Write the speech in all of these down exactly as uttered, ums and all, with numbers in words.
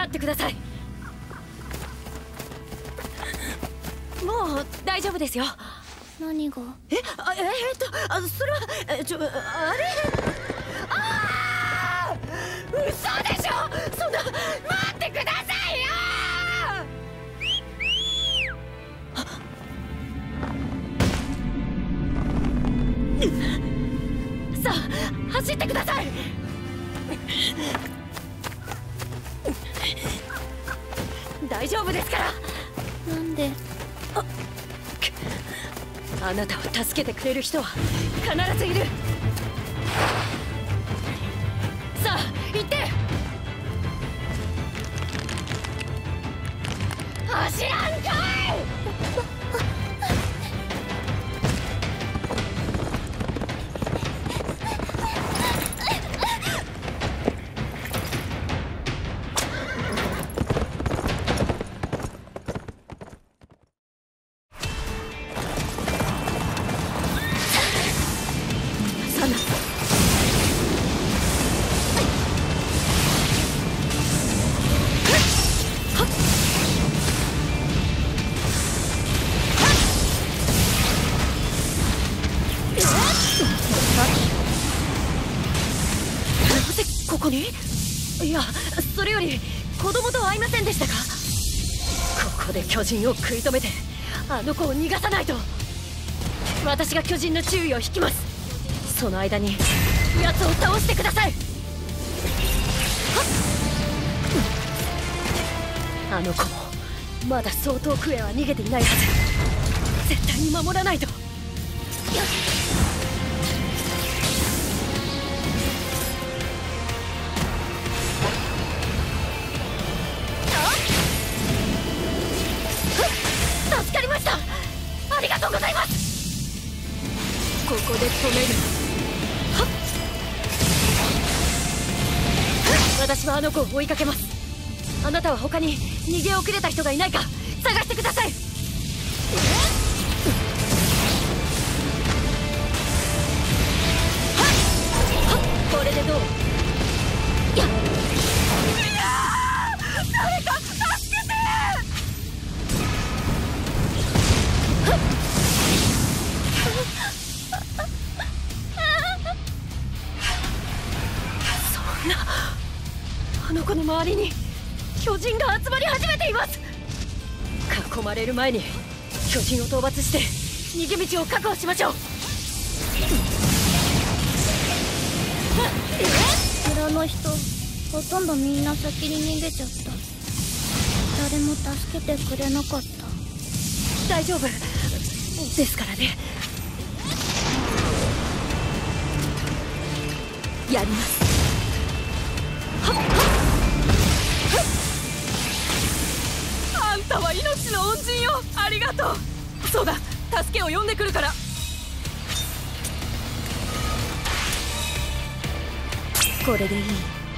待ってください。もう大丈夫ですよ。 何が？ え、あ、えー、っとあそれはえちょあれああ嘘でしょ。そんな待ってくださいよ。さあ走ってください。大丈夫ですから。 なんで？ あ、あなたを助けてくれる人は必ずいる。さあ行って。走らんかい。ここに？いや、それより子供と会いませんでしたか？ここで巨人を食い止めてあの子を逃がさないと。私が巨人の注意を引きます。その間に奴を倒してください。あの子もまだそう遠くへは逃げていないはず。絶対に守らないと。助かりました。ありがとうございます。ここで止める。はっ、私はあの子を追いかけます。あなたは他に逃げ遅れた人がいないか探してください。これでどう？いや、いやー、誰か助けて。そんな、あの子の周りに巨人が集まり始めています。囲まれる前に巨人を討伐して逃げ道を確保しましょう。 村の人ほとんどみんな先に逃げちゃった。誰も助けてくれなかった。 大丈夫ですからね。やります。はっはっはっ。あんたは命の恩人よ。ありがとう。そうだ、助けを呼んでくるから。これでいい。はっ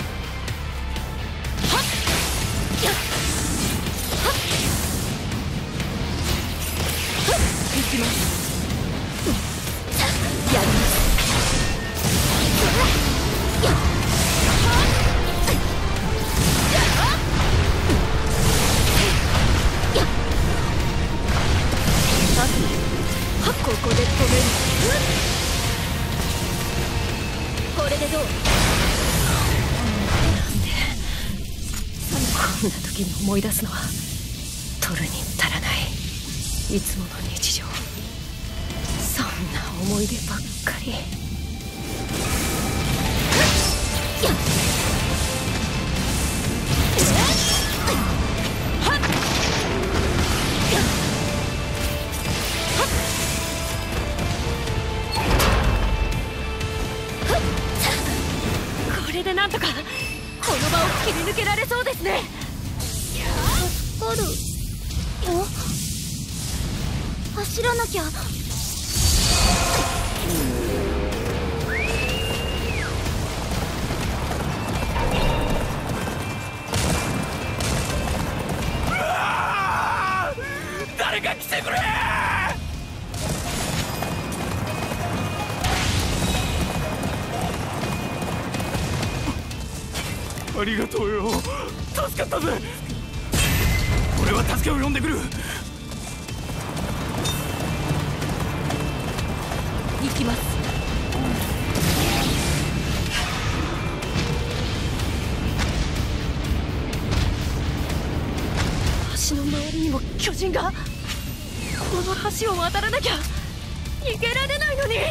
やっはっはっ。行きます。やります。ここで止める。これでどう？なんでこんな時に思い出すのは取るに足らない。いつもの日常、そんな思い出ばっかり。これでなんとかこの場を切り抜けられそうですね。 助かる。お、走らなきゃ。 誰か来てくれ。ありがとうよ。 助かったぜ。俺は助けを呼んでくる。 行きます。橋の周りにも巨人が。この橋を渡らなきゃ逃げられないのに。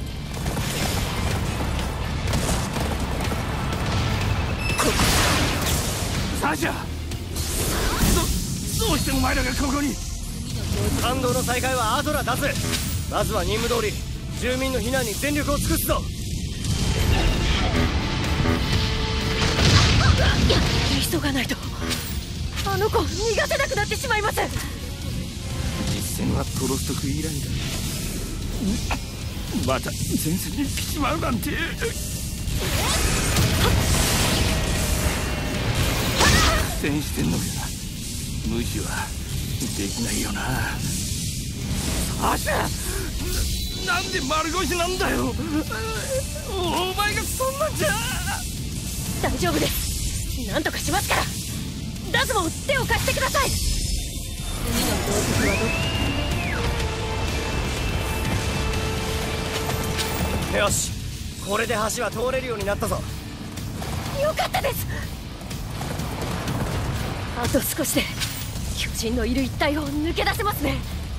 ここサシャ、どどうしてお前らがここに。 感動の再開は後だ出す。まずは任務通り住民の避難に全力を尽くすぞ。 急がないとあの子を逃がせなくなってしまいます。 実戦はトロストク以来だ。また前線に来ちまうなんて。苦戦してんのか。無視はできないよな。サシャ、なんで丸腰なんだよ。お前がそんなんじゃ。 大丈夫です。なんとかしますから。ダズも手を貸してください。次の標的はどこ？ よし、これで橋は通れるようになったぞ。 よかったです。あと少しで巨人のいる一帯を抜け出せますね。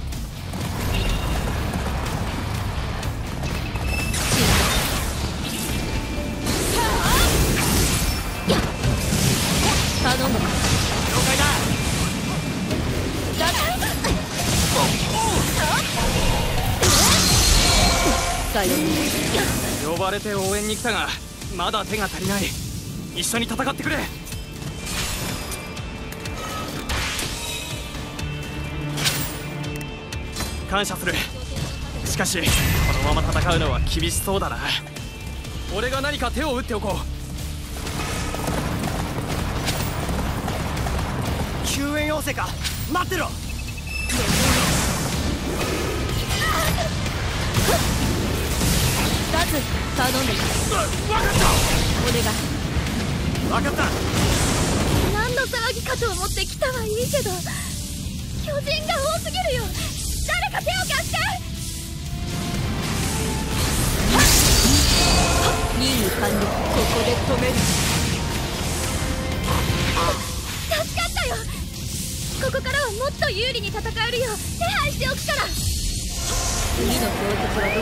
頼む。了解だ。 さよう。 呼ばれて応援に来たがまだ手が足りない。一緒に戦ってくれ。感謝する。しかしこのまま戦うのは厳しそうだな。俺が何か手を打っておこう。救援要請か。待ってろ。 ダズ頼んでくれ。 分かった。 お願い。 分かった。 何の騒ぎかと思って来たはいいけど巨人が多すぎるよ。誰か手を貸して。 任務完了。ここで止める。 助かったよ。ここからはもっと有利に戦えるよう手配しておくから。 次の標的はど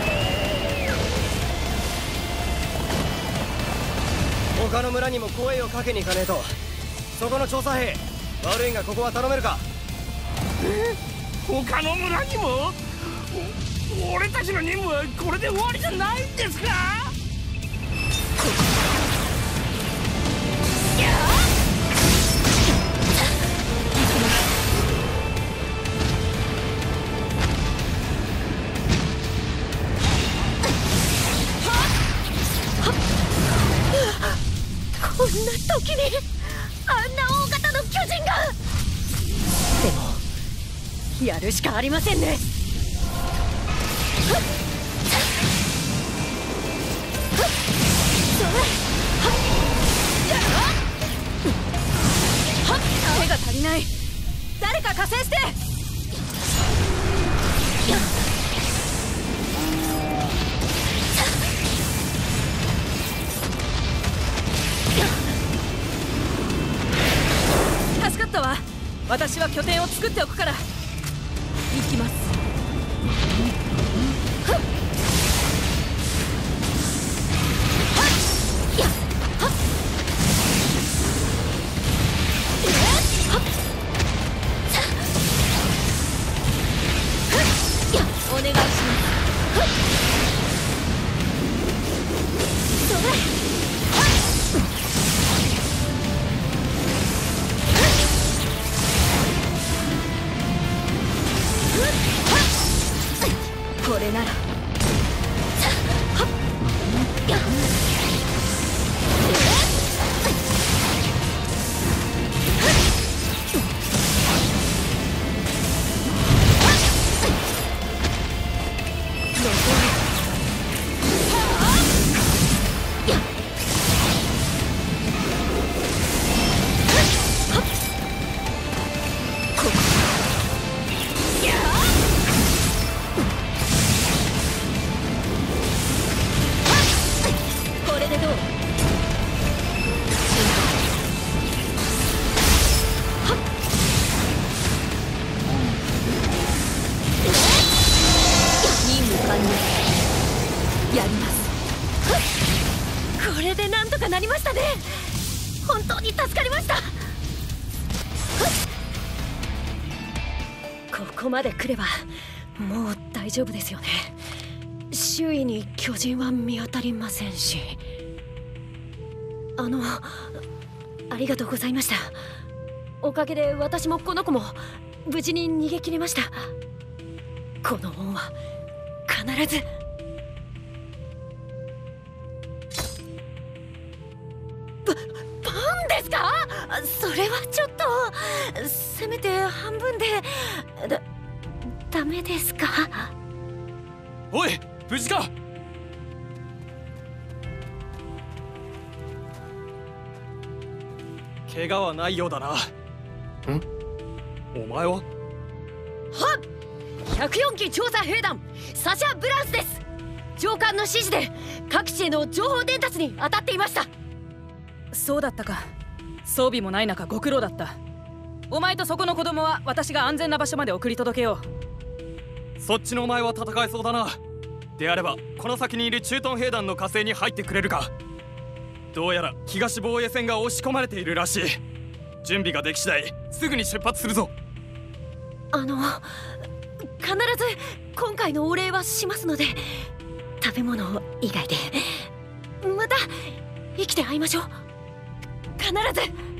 こ？ 他の村にも声をかけに行かねえと。そこの調査兵、悪いがここは頼めるか。 え、他の村にも。お俺たちの任務はこれで終わりじゃないんですか。 こんな時にあんな大型の巨人が。でもやるしかありませんね。手が足りない。誰か加勢して。助かったわ。私は拠点を作っておくから。行きます。お願いします。これなら。 やります。これでなんとかなりましたね。本当に助かりました。ここまで来ればもう大丈夫ですよね。周囲に巨人は見当たりませんし。あのありがとうございました。おかげで私もこの子も無事に逃げ切れました。この恩は必ず。パパンですか？それはちょっと、せめて半分でだダメですか？ おい、無事か？怪我はないようだな。ん？お前は？はっ！ ひゃくよんき調査兵団サシャ・ブランスです。上官の指示で各地への情報伝達に当たっていました。 そうだったか。装備もない中ご苦労だった。お前とそこの子供は私が安全な場所まで送り届けよう。そっちのお前は戦えそうだな。であればこの先にいる駐屯兵団の火星に入ってくれるか。どうやら東防衛線が押し込まれているらしい。準備ができ次第すぐに出発するぞ。 あの必ず今回のお礼はしますので、食べ物以外でまた生きて会いましょう。必ず。